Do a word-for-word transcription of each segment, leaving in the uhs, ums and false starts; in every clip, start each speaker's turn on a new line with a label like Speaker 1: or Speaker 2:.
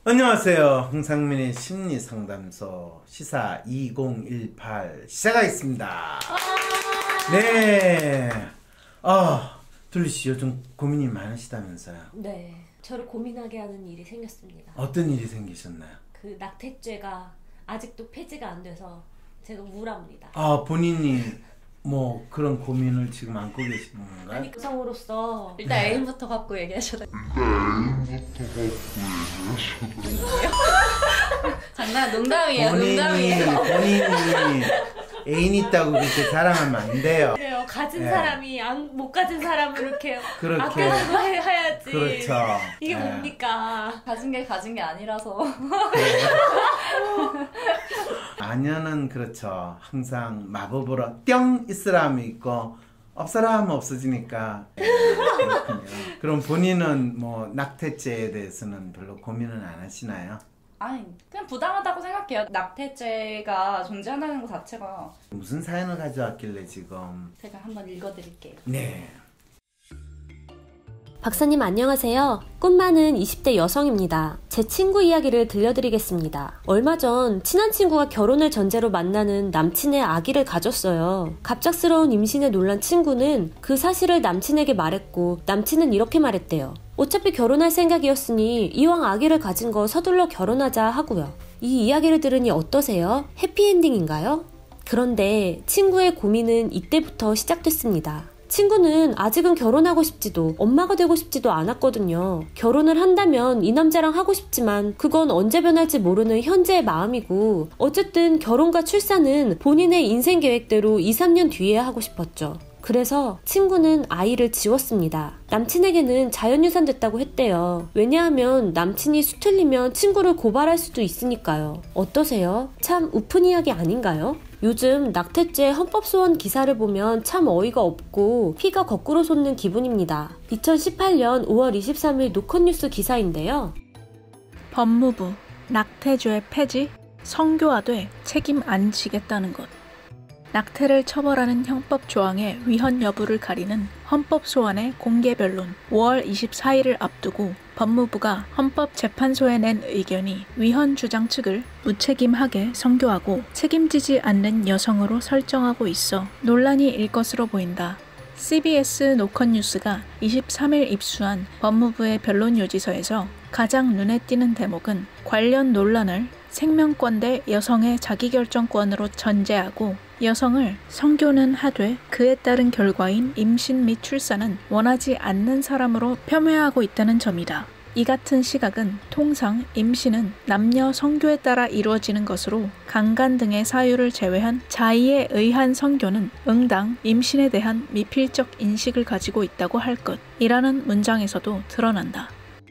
Speaker 1: 안녕하세요. 홍상민의 심리상담소 시사 이천십팔 시작하겠습니다. 네. 아, 둘리씨 요즘 고민이 많으시다면서요?
Speaker 2: 네. 저를 고민하게 하는 일이 생겼습니다.
Speaker 1: 어떤 일이 생기셨나요?
Speaker 2: 그 낙태죄가 아직도 폐지가 안 돼서 제가 우울합니다.
Speaker 1: 아, 본인이 뭐 그런 고민을 지금 안고 계시는 건가요?
Speaker 2: 아니, 여성으로서
Speaker 3: 일단 네. 애인부터 갖고 얘기하셔도 장난 농담이에요.
Speaker 1: 본인이,
Speaker 3: 농담이에요.
Speaker 1: 본인이 애인 있다고 그렇게 자랑하면 안 돼요.
Speaker 2: 그래요. 가진
Speaker 1: 네.
Speaker 2: 사람이 안, 못 가진 사람을 이렇게
Speaker 1: 그렇게.
Speaker 2: 아껴주고 해, 해야지.
Speaker 1: 그렇죠.
Speaker 2: 이게
Speaker 1: 네.
Speaker 2: 뭡니까?
Speaker 3: 가진 게 가진 게 아니라서.
Speaker 1: 아녀는 그렇죠. 항상 마법으로 뿅 있으라 하면 있고 없어라 하면 없어지니까. 네, 그렇군요. 그럼 본인은 뭐 낙태죄에 대해서는 별로 고민은 안 하시나요?
Speaker 3: 아니 그냥 부당하다고 생각해요. 낙태죄가 존재한다는 것 자체가.
Speaker 1: 무슨 사연을 가져왔길래 지금?
Speaker 3: 제가 한번 읽어드릴게요.
Speaker 1: 네.
Speaker 2: 박사님 안녕하세요. 꿈 많은 이십 대 여성입니다. 제 친구 이야기를 들려드리겠습니다. 얼마 전 친한 친구가 결혼을 전제로 만나는 남친의 아기를 가졌어요. 갑작스러운 임신에 놀란 친구는 그 사실을 남친에게 말했고 남친은 이렇게 말했대요. 어차피 결혼할 생각이었으니 이왕 아기를 가진 거 서둘러 결혼하자 하고요. 이 이야기를 들으니 어떠세요? 해피엔딩인가요? 그런데 친구의 고민은 이때부터 시작됐습니다. 친구는 아직은 결혼하고 싶지도 엄마가 되고 싶지도 않았거든요. 결혼을 한다면 이 남자랑 하고 싶지만 그건 언제 변할지 모르는 현재의 마음이고 어쨌든 결혼과 출산은 본인의 인생 계획대로 이, 삼 년 뒤에 하고 싶었죠. 그래서 친구는 아이를 지웠습니다. 남친에게는 자연유산 됐다고 했대요. 왜냐하면 남친이 수틀리면 친구를 고발할 수도 있으니까요. 어떠세요? 참 우픈 이야기 아닌가요? 요즘 낙태죄 헌법소원 기사를 보면 참 어이가 없고 피가 거꾸로 솟는 기분입니다. 이천십팔 년 오월 이십삼일 노컷뉴스 기사인데요.
Speaker 4: 법무부 낙태죄 폐지, 성교화돼 책임 안 지겠다는 것. 낙태를 처벌하는 형법 조항의 위헌 여부를 가리는 헌법소원의 공개 변론 오월 이십사일을 앞두고 법무부가 헌법재판소에 낸 의견이 위헌 주장 측을 무책임하게 성교하고 책임지지 않는 여성으로 설정하고 있어 논란이 일 것으로 보인다. 씨비에스 노컷뉴스가 이십삼일 입수한 법무부의 변론 요지서에서 가장 눈에 띄는 대목은 관련 논란을 생명권 대 여성의 자기결정권으로 전제하고 여성을 성교는 하되 그에 따른 결과인 임신 및 출산은 원하지 않는 사람으로 폄훼하고 있다는 점이다. 이 같은 시각은 통상 임신은 남녀 성교에 따라 이루어지는 것으로 강간 등의 사유를 제외한 자의에 의한 성교는 응당 임신에 대한 미필적 인식을 가지고 있다고 할 것이라는 문장에서도 드러난다.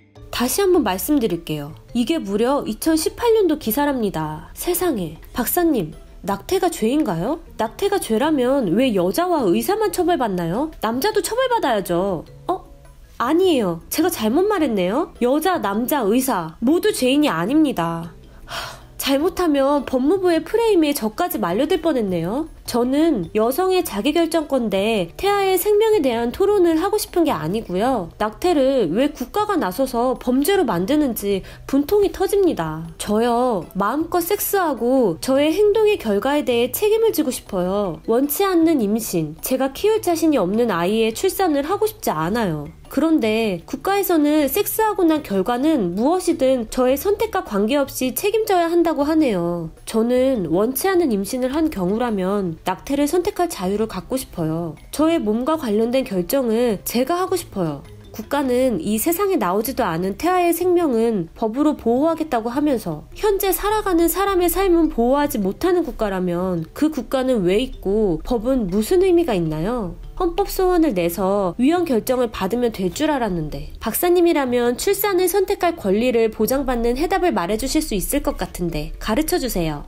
Speaker 2: 다시 한번 말씀드릴게요. 이게 무려 이천십팔 년도 기사랍니다. 세상에. 박사님, 낙태가 죄인가요? 낙태가 죄라면 왜 여자와 의사만 처벌받나요? 남자도 처벌받아야죠. 어? 아니에요. 제가 잘못 말했네요. 여자, 남자, 의사 모두 죄인이 아닙니다. 하, 잘못하면 법무부의 프레임에 저까지 말려들 뻔했네요. 저는 여성의 자기결정권대 태아의 생명에 대한 토론을 하고 싶은 게 아니고요. 낙태를 왜 국가가 나서서 범죄로 만드는지 분통이 터집니다. 저요, 마음껏 섹스하고 저의 행동의 결과에 대해 책임을 지고 싶어요. 원치 않는 임신, 제가 키울 자신이 없는 아이의 출산을 하고 싶지 않아요. 그런데 국가에서는 섹스하고 난 결과는 무엇이든 저의 선택과 관계없이 책임져야 한다고 하네요. 저는 원치 않은 임신을 한 경우라면 낙태를 선택할 자유를 갖고 싶어요. 저의 몸과 관련된 결정을 제가 하고 싶어요. 국가는 이 세상에 나오지도 않은 태아의 생명은 법으로 보호하겠다고 하면서 현재 살아가는 사람의 삶은 보호하지 못하는 국가라면 그 국가는 왜 있고 법은 무슨 의미가 있나요? 헌법소원을 내서 위헌 결정을 받으면 될 줄 알았는데 박사님이라면 출산을 선택할 권리를 보장받는 해답을 말해주실 수 있을 것 같은데 가르쳐주세요.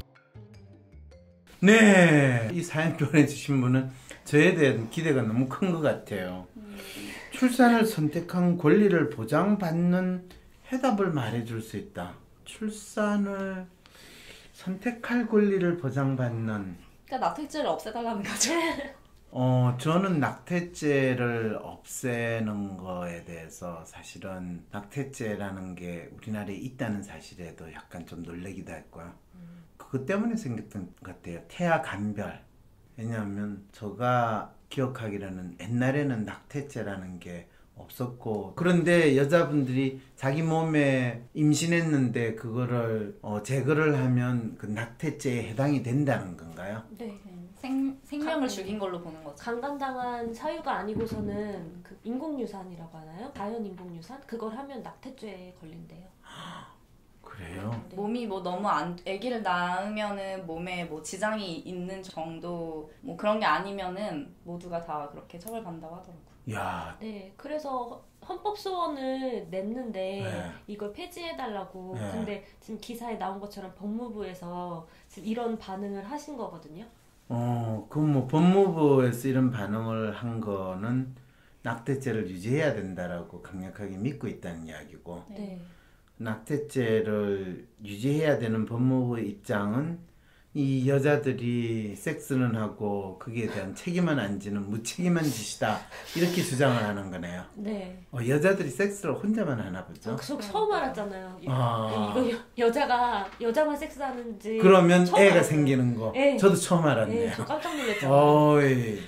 Speaker 1: 네, 이 사연 보내주신 분은 저에 대한 기대가 너무 큰 것 같아요. 출산을 선택한 권리를 보장받는 해답을 말해줄 수 있다. 출산을 선택할 권리를 보장받는.
Speaker 3: 그러니까 낙태죄를 없애달라는 거죠.
Speaker 1: 어, 저는 낙태죄를 없애는 거에 대해서 사실은 낙태죄라는 게 우리나라에 있다는 사실에도 약간 좀 놀라기도 했고요. 음. 그것 때문에 생겼던 것 같아요. 태아 간별. 왜냐하면 제가 기억하기로는 옛날에는 낙태죄라는 게 없었고, 그런데 여자분들이 자기 몸에 임신했는데 그거를 어, 제거를 하면 그 낙태죄에 해당이 된다는 건가요?
Speaker 2: 네.
Speaker 3: 생, 생명을
Speaker 2: 가,
Speaker 3: 죽인 걸로 보는 거죠.
Speaker 2: 강간당한 사유가 아니고서는 그 인공유산이라고 하나요? 자연 인공유산? 그걸 하면 낙태죄에 걸린대요.
Speaker 1: 그래요?
Speaker 2: 네.
Speaker 3: 몸이 뭐 너무 안, 아기를 낳으면은 몸에 뭐 지장이 있는 정도 뭐 그런 게 아니면은 모두가 다 그렇게 처벌받는다고 하더라고요.
Speaker 1: 야.
Speaker 2: 네, 그래서 헌법소원을 냈는데
Speaker 1: 네.
Speaker 2: 이걸 폐지해달라고.
Speaker 1: 네.
Speaker 2: 근데 지금 기사에 나온 것처럼 법무부에서 지금 이런 반응을 하신 거거든요.
Speaker 1: 어, 그 뭐 법무부에서 이런 반응을 한 거는 낙태죄를 유지해야 된다라고 강력하게 믿고 있다는 이야기고,
Speaker 2: 네.
Speaker 1: 낙태죄를 유지해야 되는 법무부의 입장은 이 여자들이 섹스는 하고 거기에 대한 책임은 안 지는 무책임한 짓이다, 이렇게 주장을 하는 거네요.
Speaker 2: 네.
Speaker 1: 어, 여자들이 섹스를 혼자만 하나 보죠?
Speaker 2: 아, 저 처음 알았잖아요.
Speaker 1: 아.
Speaker 2: 이거 여, 여자가 여자만 섹스하는지.
Speaker 1: 그러면
Speaker 2: 처음
Speaker 1: 애가
Speaker 2: 알았어요.
Speaker 1: 생기는 거.
Speaker 2: 네.
Speaker 1: 저도 처음 알았네요.
Speaker 2: 네, 저 깜짝 놀랐잖아요.
Speaker 1: 어이.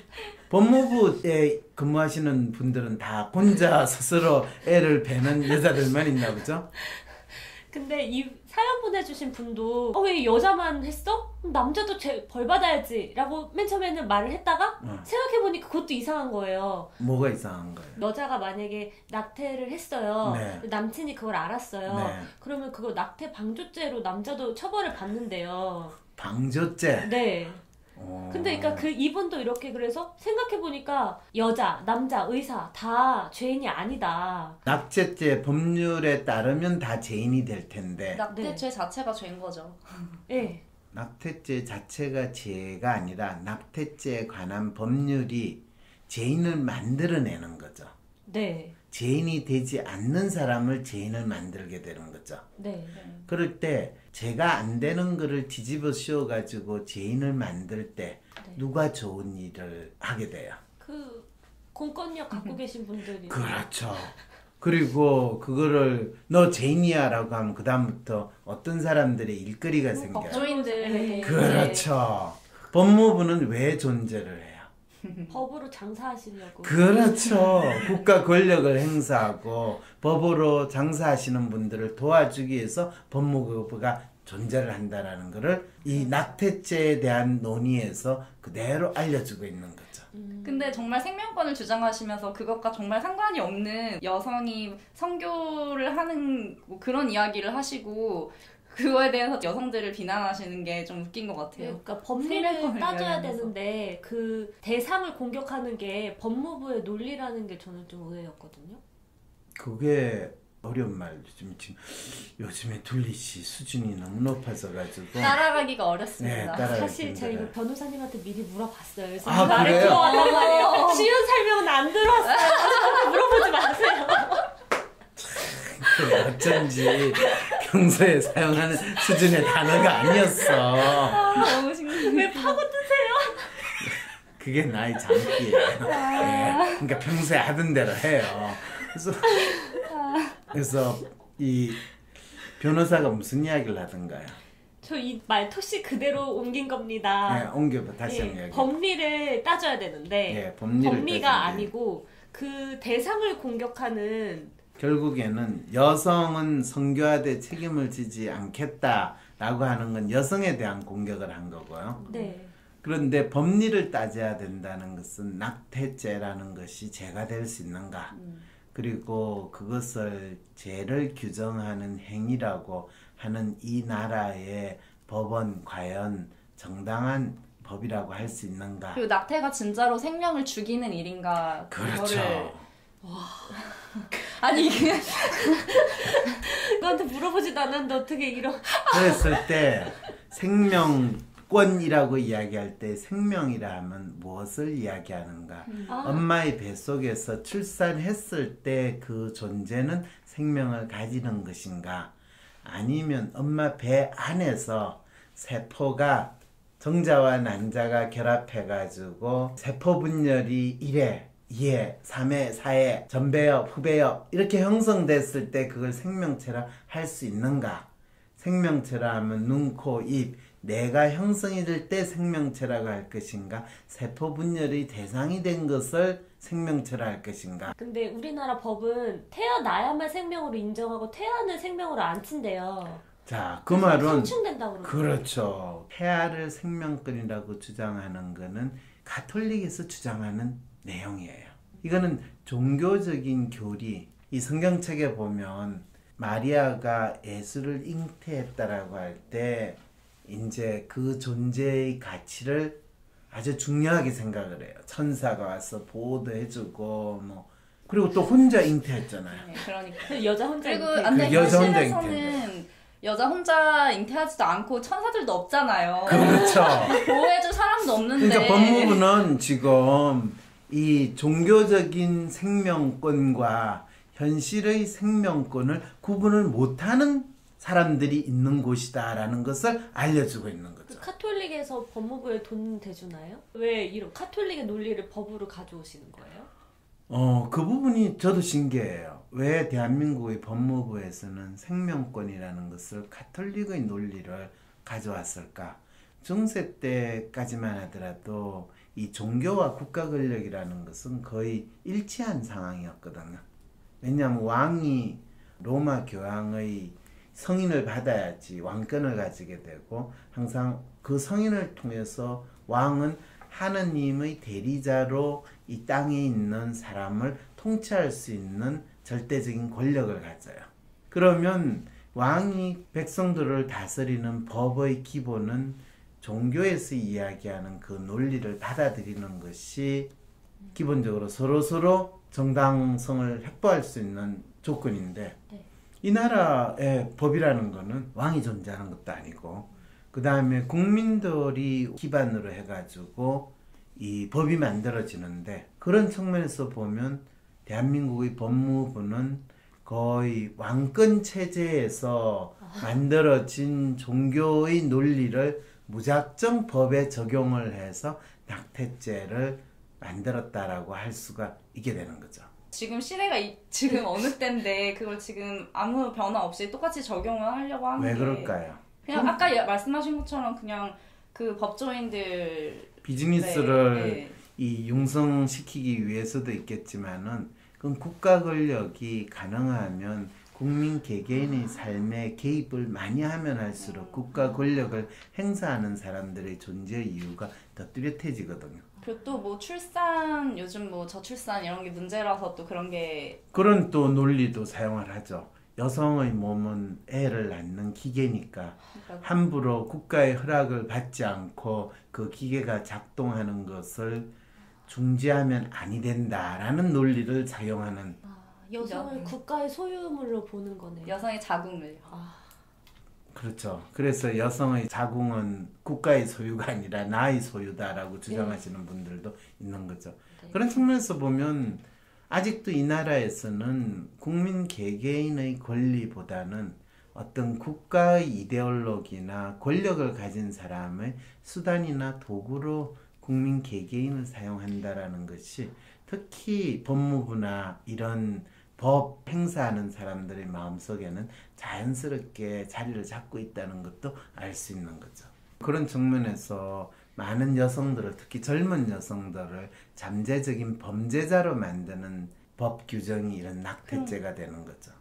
Speaker 1: 법무부에 근무하시는 분들은 다 혼자 스스로 애를 베는 여자들만 있나 보죠?
Speaker 2: 근데 이 사연 보내주신 분도 어, 왜 여자만 했어? 그럼 남자도 죄, 벌 받아야지 라고 맨 처음에는 말을 했다가
Speaker 1: 어.
Speaker 2: 생각해보니까 그것도 이상한 거예요.
Speaker 1: 뭐가 이상한 거예요?
Speaker 2: 여자가 만약에 낙태를 했어요.
Speaker 1: 네.
Speaker 2: 남친이 그걸 알았어요.
Speaker 1: 네.
Speaker 2: 그러면 그거 낙태 방조죄로 남자도 처벌을 받는데요.
Speaker 1: 방조죄?
Speaker 2: 네.
Speaker 1: 어.
Speaker 2: 근데 그러니까 그 이분도 이렇게 그래서 생각해보니까 여자, 남자, 의사 다 죄인이 아니다.
Speaker 1: 낙태죄 법률에 따르면 다 죄인이 될 텐데
Speaker 3: 낙태죄 자체가 죄인 거죠.
Speaker 2: 네.
Speaker 1: 낙태죄 자체가 죄가 아니라 낙태죄에 관한 법률이 죄인을 만들어내는 거죠.
Speaker 2: 네.
Speaker 1: 죄인이 되지 않는 사람을 죄인을 만들게 되는 거죠.
Speaker 2: 네.
Speaker 1: 그럴 때 죄가 안 되는 거를 뒤집어 씌워가지고 죄인을 만들 때
Speaker 2: 네.
Speaker 1: 누가 좋은 일을 하게 돼요?
Speaker 2: 그 공권력 갖고 계신 분들이.
Speaker 1: 그렇죠. 그리고 그거를 너 죄인이야 라고 하면 그 다음부터 어떤 사람들의 일거리가 생겨요.
Speaker 3: 법조인들.
Speaker 2: 네.
Speaker 1: 그렇죠. 법무부는 왜 존재를 해요?
Speaker 2: 법으로 장사하시려고.
Speaker 1: 그렇죠. 국가 권력을 행사하고 법으로 장사하시는 분들을 도와주기 위해서 법무부가 존재를 한다라는 것을 이 낙태죄에 대한 논의에서 그대로 알려주고 있는 거죠.
Speaker 2: 음.
Speaker 3: 근데 정말 생명권을 주장하시면서 그것과 정말 상관이 없는 여성이 성교를 하는 뭐 그런 이야기를 하시고 그거에 대해서 여성들을 비난하시는 게 좀 웃긴 것 같아요.
Speaker 2: 그러니까 법리를
Speaker 3: 생명권을
Speaker 2: 따져야
Speaker 3: 위하면서.
Speaker 2: 되는데 그 대상을 공격하는 게 법무부의 논리라는 게 저는 좀 의외였거든요.
Speaker 1: 그게 어려운 말. 요즘 지금 요즘에 둘리 씨 수준이 너무 높아져가지고
Speaker 3: 따라가기가 어렵습니다.
Speaker 1: 네, 따라가기
Speaker 2: 사실 제가 이거
Speaker 1: 힘들어요.
Speaker 2: 변호사님한테 미리 물어봤어요. 그래서
Speaker 1: 아,
Speaker 2: 말을
Speaker 1: 그래요?
Speaker 2: 들어왔단 말이에요. 쉬운 설명은 안 들어왔어요. 저한테 물어보지 마세요.
Speaker 1: 그래, 어쩐지 평소에 사용하는 수준의 단어가 아니었어.
Speaker 3: 너무 신기해.
Speaker 2: 왜 파고드세요?
Speaker 1: 그게 나의 장기예요. 네, 그러니까 평소에 하던 대로 해요. 그래서 그래서 이 변호사가 무슨 이야기를 하던가요?
Speaker 2: 저 이 말토시 그대로 옮긴 겁니다.
Speaker 1: 네, 옮겨봐 다시
Speaker 2: 예,
Speaker 1: 한번 이야기.
Speaker 2: 법리를 따져야 되는데
Speaker 1: 예, 법리를
Speaker 2: 법리가
Speaker 1: 따지는 게.
Speaker 2: 아니고 그 대상을 공격하는
Speaker 1: 결국에는 여성은 성교화돼 책임을 지지 않겠다라고 하는 건 여성에 대한 공격을 한 거고요.
Speaker 2: 네.
Speaker 1: 그런데 법리를 따져야 된다는 것은 낙태죄라는 것이 죄가 될 수 있는가,
Speaker 2: 음.
Speaker 1: 그리고 그것을 죄를 규정하는 행위라고 하는 이 나라의 법은 과연 정당한 법이라고 할 수 있는가.
Speaker 3: 그리고 낙태가 진짜로 생명을 죽이는 일인가
Speaker 1: 그렇죠.
Speaker 3: 그거를 아니 이게
Speaker 2: 너한테 물어보지도 않았는데 어떻게 이런
Speaker 1: 그랬을 때 생명권이라고 이야기할 때 생명이라 하면 무엇을 이야기하는가?
Speaker 2: 아.
Speaker 1: 엄마의 뱃속에서 출산했을 때 그 존재는 생명을 가지는 것인가? 아니면 엄마 배 안에서 세포가 정자와 난자가 결합해가지고 세포분열이 일 회, 이 회, 삼 회, 사 회, 전배엽, 후배엽 이렇게 형성됐을 때 그걸 생명체라 할 수 있는가? 생명체라 하면 눈, 코, 입, 뇌가 형성이 될 때 생명체라고 할 것인가? 세포분열의 대상이 된 것을 생명체라 할 것인가?
Speaker 2: 근데 우리나라 법은 태어나야만 생명으로 인정하고 태아는 생명으로 안 친대요.
Speaker 1: 자, 그 말은
Speaker 2: 성충된다고 그러죠.
Speaker 1: 그렇죠. 태아를 생명권이라고 주장하는 거는 가톨릭에서 주장하는 내용이에요. 이거는 종교적인 교리, 이 성경책에 보면 마리아가 예수를 잉태했다라고 할 때 이제 그 존재의 가치를 아주 중요하게 생각을 해요. 천사가 와서 보호도 해주고 뭐 그리고 또 혼자 잉태했잖아요.
Speaker 3: 네, 그러니까.
Speaker 2: 그 여자 혼자
Speaker 3: 그리고
Speaker 2: 잉태.
Speaker 3: 안돼
Speaker 1: 그 여자 혼자
Speaker 3: 현실에서는 여자 혼자 잉태하지도 않고 천사들도 없잖아요.
Speaker 1: 그렇죠.
Speaker 3: 보호해줄 사람도 없는데.
Speaker 1: 그러니까 법무부는 지금 이 종교적인 생명권과 현실의 생명권을 구분을 못하는 사람들이 있는 곳이다라는 것을 알려주고 있는 거죠.
Speaker 2: 카톨릭에서 법무부에 돈 대주나요? 왜 이런 카톨릭의 논리를 법으로 가져오시는 거예요?
Speaker 1: 어, 그 부분이 저도 신기해요. 왜 대한민국의 법무부에서는 생명권이라는 것을 가톨릭의 논리를 가져왔을까? 중세 때까지만 하더라도 이 종교와 국가 권력이라는 것은 거의 일치한 상황이었거든요. 왜냐하면 왕이 로마 교황의 성인을 받아야지 왕권을 가지게 되고 항상 그 성인을 통해서 왕은 하느님의 대리자로 이 땅에 있는 사람을 통치할 수 있는 절대적인 권력을 가져요. 그러면 왕이 백성들을 다스리는 법의 기본은 종교에서 이야기하는 그 논리를 받아들이는 것이 기본적으로 서로서로 정당성을 확보할 수 있는 조건인데
Speaker 2: 네.
Speaker 1: 이 나라의 법이라는 거는 왕이 존재하는 것도 아니고 그 다음에 국민들이 기반으로 해가지고 이 법이 만들어지는데 그런 측면에서 보면 대한민국의 법무부는 거의 왕권 체제에서 만들어진 종교의 논리를 무작정 법에 적용을 해서 낙태죄를 만들었다라고 할 수가 있게 되는 거죠.
Speaker 3: 지금 시대가 이, 지금 어느 때인데 그걸 지금 아무 변화 없이 똑같이 적용을 하려고 하는
Speaker 1: 왜
Speaker 3: 게
Speaker 1: 그럴까요?
Speaker 3: 그냥 아까 야- 말씀하신 것처럼 그냥 그 법조인들
Speaker 1: 비즈니스를
Speaker 3: 네, 네.
Speaker 1: 이 융성시키기 위해서도 있겠지만은 그건 국가 권력이 가능하면 국민 개개인의 삶에 개입을 많이 하면 할수록 국가 권력을 행사하는 사람들의 존재 이유가 더 뚜렷해지거든요.
Speaker 3: 그리고 또 뭐 출산 요즘 뭐 저출산 이런 게 문제라서 또 그런 게
Speaker 1: 그런 또 논리도 사용을 하죠. 여성의 몸은 애를 낳는 기계니까
Speaker 3: 그러니까
Speaker 1: 함부로 국가의 허락을 받지 않고 그 기계가 작동하는 것을 중지하면 아니 된다라는 논리를 사용하는
Speaker 2: 아, 여성을
Speaker 3: 여-
Speaker 2: 국가의 소유물로 보는 거네요.
Speaker 3: 여성의 자궁을
Speaker 2: 아,
Speaker 1: 그렇죠. 그래서 여성의 자궁은 국가의 소유가 아니라 나의 소유다라고 주장하시는 분들도 있는 거죠.
Speaker 2: 네.
Speaker 1: 그런 측면에서 보면 아직도 이 나라에서는 국민 개개인의 권리보다는 어떤 국가의 이데올로기나 권력을 가진 사람의 수단이나 도구로 국민 개개인을 사용한다라는 것이 특히 법무부나 이런 법 행사하는 사람들의 마음속에는 자연스럽게 자리를 잡고 있다는 것도 알 수 있는 거죠. 그런 측면에서 많은 여성들을 특히 젊은 여성들을 잠재적인 범죄자로 만드는 법 규정이 이런 낙태죄가 되는 거죠.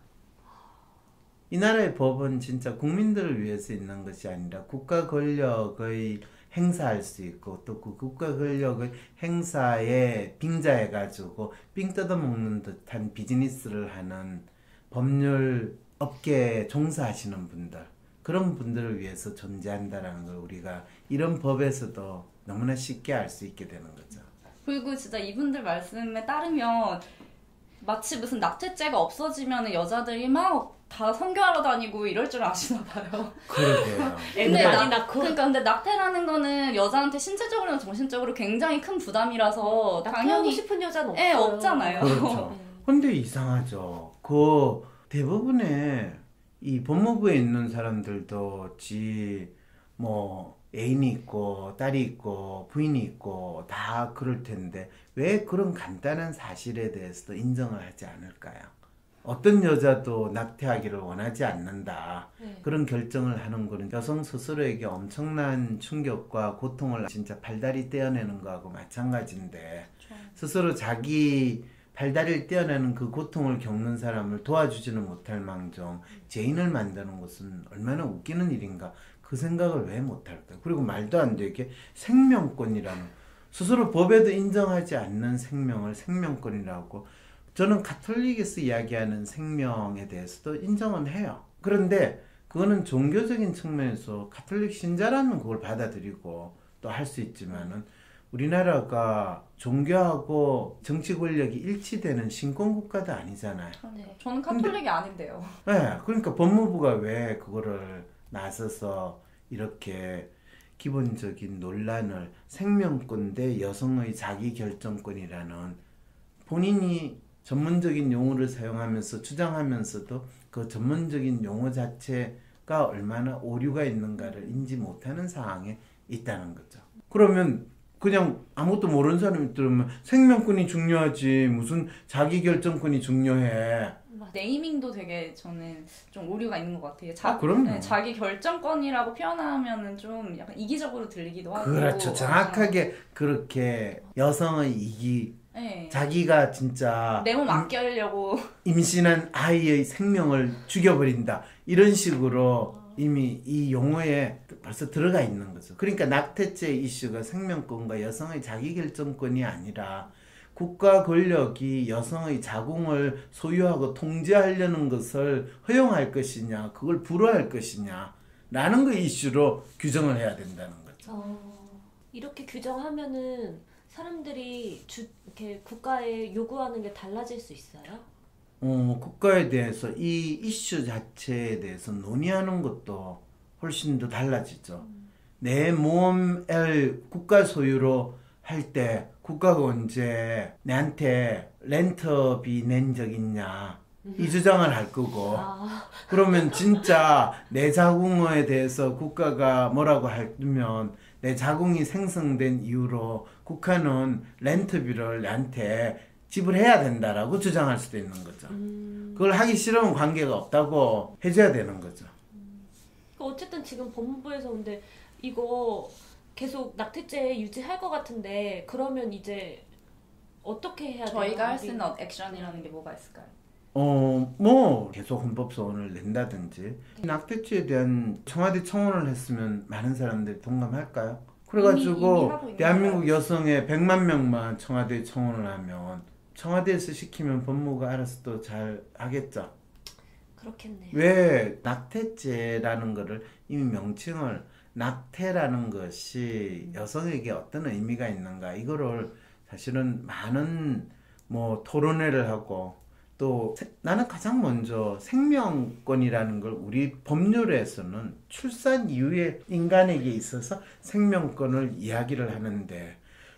Speaker 1: 이 나라의 법은 진짜 국민들을 위해서 있는 것이 아니라 국가 권력의 행사할 수 있고 또 그 국가 권력의 행사에 빙자해가지고 삥 뜯어먹는 듯한 비즈니스를 하는 법률 업계에 종사하시는 분들 그런 분들을 위해서 존재한다라는 걸 우리가 이런 법에서도 너무나 쉽게 알 수 있게 되는 거죠.
Speaker 3: 그리고 진짜 이분들 말씀에 따르면 마치 무슨 낙태죄가 없어지면 여자들이 막 다 선교하러 다니고 이럴 줄 아시나 봐요.
Speaker 1: 그러게요.
Speaker 2: 애들
Speaker 3: 근데
Speaker 2: 많이
Speaker 3: 나-
Speaker 2: 낳고
Speaker 3: 그러니까 근데 낙태라는 거는 여자한테 신체적으로나 정신적으로 굉장히 큰 부담이라서
Speaker 2: 낙태하고
Speaker 3: 당연히
Speaker 2: 싶은 여자는 없어요.
Speaker 3: 애 없잖아요.
Speaker 1: 그렇죠.
Speaker 2: 네.
Speaker 1: 근데 이상하죠. 그 대부분의 이 법무부에 있는 사람들도 지 뭐 애인이 있고 딸이 있고 부인이 있고 다 그럴 텐데 왜 그런 간단한 사실에 대해서도 인정을 하지 않을까요? 어떤 여자도 낙태하기를 원하지 않는다.
Speaker 2: 네.
Speaker 1: 그런 결정을 하는 거는 여성 스스로에게 엄청난 충격과 고통을 진짜 팔다리 떼어내는 거하고 마찬가지인데
Speaker 3: 그렇죠.
Speaker 1: 스스로 자기 팔다리를 떼어내는 그 고통을 겪는 사람을 도와주지는 못할 망정 죄인을 만드는 것은 얼마나 웃기는 일인가 그 생각을 왜 못할까. 그리고 말도 안 되게 생명권이라는 스스로 법에도 인정하지 않는 생명을 생명권이라고 저는 가톨릭에서 이야기하는 생명에 대해서도 인정은 해요. 그런데 그거는 종교적인 측면에서 가톨릭 신자라는 그걸 받아들이고 또 할 수 있지만은 우리나라가 종교하고 정치 권력이 일치되는 신권 국가도 아니잖아요.
Speaker 3: 네. 저는 카톨릭이 근데, 아닌데요.
Speaker 1: 네, 그러니까 법무부가 왜 그거를 나서서 이렇게 기본적인 논란을 생명권 대 여성의 자기결정권이라는 본인이 전문적인 용어를 사용하면서 주장하면서도 그 전문적인 용어 자체가 얼마나 오류가 있는가를 인지 못하는 상황에 있다는 거죠. 그러면 그냥 아무것도 모르는 사람이 들으면 생명권이 중요하지 무슨 자기결정권이 중요해.
Speaker 3: 네이밍도 되게 저는 좀 오류가 있는 것 같아요. 자,
Speaker 1: 아, 그럼요.
Speaker 3: 네, 자기 결정권이라고 표현하면은 좀 약간 이기적으로 들리기도 하고.
Speaker 1: 그렇죠. 정확하게 그렇게 여성의 이기,
Speaker 3: 네.
Speaker 1: 자기가 진짜
Speaker 3: 내 몸 아끼려고
Speaker 1: 임신한 아이의 생명을 죽여버린다. 이런 식으로 이미 이 용어에 벌써 들어가 있는 거죠. 그러니까 낙태죄 이슈가 생명권과 여성의 자기결정권이 아니라 국가 권력이 여성의 자궁을 소유하고 통제하려는 것을 허용할 것이냐, 그걸 불허할 것이냐, 라는 그 이슈로 규정을 해야 된다는 거죠.
Speaker 2: 어, 이렇게 규정하면은 사람들이 주, 이렇게 국가에 요구하는 게 달라질 수 있어요?
Speaker 1: 어, 국가에 대해서 이 이슈 자체에 대해서 논의하는 것도 훨씬 더 달라지죠. 음. 내 몸을 국가 소유로 할 때 국가가 언제 내한테 렌터비 낸 적 있냐 이 주장을 할 거고
Speaker 2: 아.
Speaker 1: 그러면 진짜 내 자궁에 대해서 국가가 뭐라고 하면 내 자궁이 생성된 이후로 국가는 렌트비를 나한테 지불해야 된다라고 주장할 수도 있는 거죠.
Speaker 2: 음.
Speaker 1: 그걸 하기 싫으면 관계가 없다고 해줘야 되는 거죠.
Speaker 2: 음. 어쨌든 지금 법무부에서 근데 이거 계속 낙태죄 유지할 것 같은데 그러면 이제 어떻게 해야 돼요?
Speaker 3: 저희가 할 수 있는 액션이라는 게 뭐가 있을까요?
Speaker 1: 어, 뭐 계속 헌법소원을 낸다든지 낙태죄에 대한 청와대 청원을 했으면 많은 사람들이 동감할까요? 그래가지고 이미, 이미 대한민국 여성의 백만 명만 청와대에 청원을 하면 청와대에서 시키면 법무부가 알아서 또 잘 하겠죠.
Speaker 2: 그렇겠네요.
Speaker 1: 왜 낙태죄라는 거를 이미 명칭을 낙태라는 것이 여성에게 어떤 의미가 있는가 이거를 사실은 많은 뭐 토론회를 하고 또 나는 가장 먼저 생명권이라는 걸 우리 법률에서는 출산 이후에 인간에게 있어서 생명권을 이야기를 하는데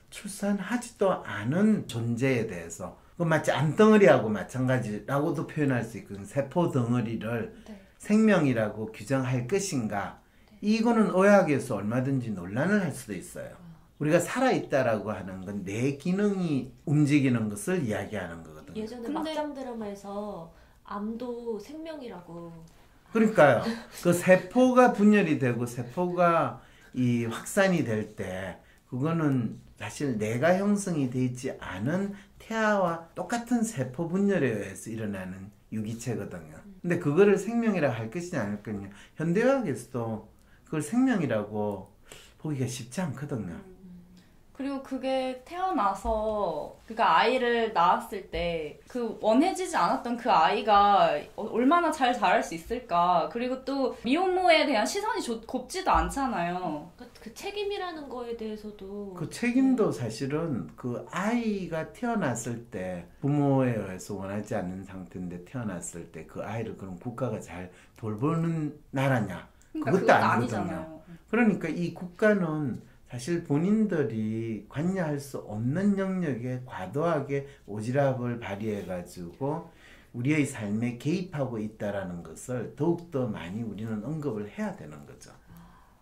Speaker 1: 출산하지도 않은 존재에 대해서 그 마치 암덩어리하고 마찬가지라고도 표현할 수 있거든. 세포 덩어리를 네. 생명이라고 규정할 것인가 네. 이거는 의학에서 얼마든지 논란을 할 수도 있어요. 우리가 살아있다라고 하는 건 내 기능이 움직이는 것을 이야기하는 거거든요.
Speaker 2: 예전에 근데... 막장 드라마에서 암도 생명이라고.
Speaker 1: 그러니까요. 그 세포가 분열이 되고 세포가 이 확산이 될 때 그거는 사실 내가 형성이 되지 않은 태아와 똑같은 세포 분열에 의해서 일어나는 유기체거든요. 근데 그거를 생명이라고 할 것이냐 아닐 것이냐. 현대의학에서도 그걸 생명이라고 보기가 쉽지 않거든요.
Speaker 3: 그리고 그게 태어나서 그러니까 아이를 낳았을 때 그 원해지지 않았던 그 아이가 얼마나 잘 자랄 수 있을까. 그리고 또 미혼모에 대한 시선이 좁, 곱지도 않잖아요.
Speaker 2: 그, 그 책임이라는 거에 대해서도
Speaker 1: 그 책임도 사실은 그 아이가 태어났을 때 부모에 의해서 원하지 않는 상태인데 태어났을 때 그 아이를 그럼 국가가 잘 돌보는 나라냐.
Speaker 3: 그러니까
Speaker 1: 그것도
Speaker 3: 그건
Speaker 1: 아니거든요.
Speaker 3: 아니잖아요.
Speaker 1: 그러니까 이 국가는 사실 본인들이 관여할 수 없는 영역에 과도하게 오지랖을 발휘해가지고 우리의 삶에 개입하고 있다라는 것을 더욱더 많이 우리는 언급을 해야 되는 거죠.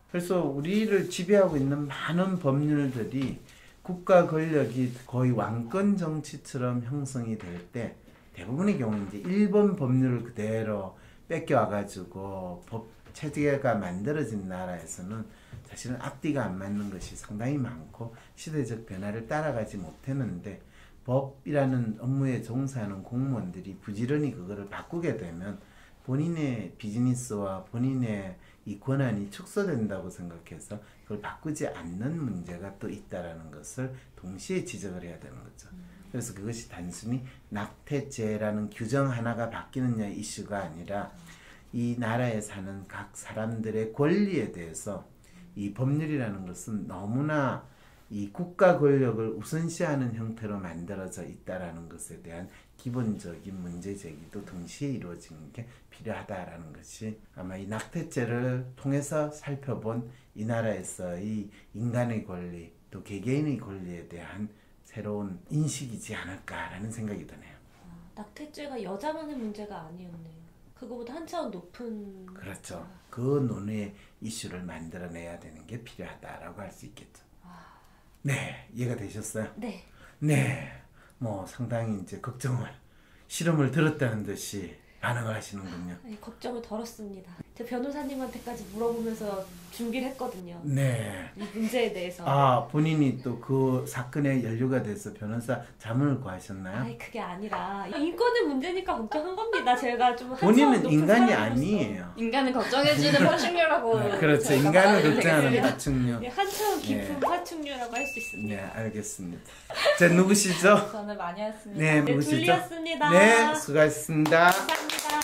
Speaker 1: 그래서 우리를 지배하고 있는 많은 법률들이 국가 권력이 거의 왕권 정치처럼 형성이 될 때 대부분의 경우 이제 일본 법률을 그대로 뺏겨와가지고 법 체계가 만들어진 나라에서는 사실은 앞뒤가 안 맞는 것이 상당히 많고 시대적 변화를 따라가지 못했는데 법이라는 업무에 종사하는 공무원들이 부지런히 그거를 바꾸게 되면 본인의 비즈니스와 본인의 이 권한이 축소된다고 생각해서 그걸 바꾸지 않는 문제가 또 있다라는 것을 동시에 지적을 해야 되는 거죠. 그래서 그것이 단순히 낙태죄라는 규정 하나가 바뀌느냐 이슈가 아니라 이 나라에 사는 각 사람들의 권리에 대해서 이 법률이라는 것은 너무나 이 국가 권력을 우선시하는 형태로 만들어져 있다라는 것에 대한 기본적인 문제 제기도 동시에 이루어지는 게 필요하다라는 것이 아마 이 낙태죄를 통해서 살펴본 이 나라에서의 인간의 권리 또 개개인의 권리에 대한 새로운 인식이지 않을까라는 생각이 드네요.
Speaker 2: 아, 낙태죄가 여자만의 문제가 아니었네요. 그거보다 한 차원 높은.
Speaker 1: 그렇죠. 그 논의 이슈를 만들어내야 되는 게 필요하다라고 할 수 있겠죠.
Speaker 2: 아...
Speaker 1: 네, 이해가 되셨어요?
Speaker 2: 네.
Speaker 1: 네, 뭐 상당히 이제 걱정을 실험을 들었다는 듯이 반응을 하시는군요.
Speaker 2: 네, 걱정을 덜었습니다. 제 변호사님한테까지 물어보면서 준비를 했거든요.
Speaker 1: 네.
Speaker 2: 이 문제에 대해서.
Speaker 1: 아, 본인이 또 그 사건에 연루가 돼서 변호사 자문을 구하셨나요?
Speaker 2: 아니 그게 아니라 인권의 문제니까 걱정한 겁니다. 제가 좀
Speaker 1: 본인은 인간이 아니에요.
Speaker 3: 인간을 걱정해주는 파충류라고.
Speaker 1: 네, 그렇죠. 인간을 걱정하는 파충류.
Speaker 2: 네, 한참 깊은
Speaker 1: 네.
Speaker 2: 파충류라고 할 수 있습니다.
Speaker 1: 네, 알겠습니다. 자, 누구시죠?
Speaker 3: 저는 많이 했습니다.
Speaker 1: 네,
Speaker 2: 네,
Speaker 1: 누구시죠?
Speaker 2: 둘리였습니다.
Speaker 1: 네, 수고하셨습니다.
Speaker 2: 감사합니다.